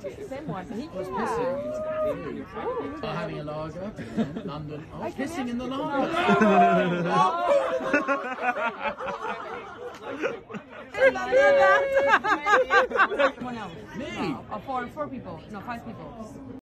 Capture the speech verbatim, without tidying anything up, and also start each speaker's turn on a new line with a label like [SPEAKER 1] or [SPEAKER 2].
[SPEAKER 1] Same one. He
[SPEAKER 2] was pissing. Oh, having a lager in London. Oh, pissing in the lager.
[SPEAKER 1] One else.
[SPEAKER 2] Me?
[SPEAKER 1] Oh, four, four people. No, five people.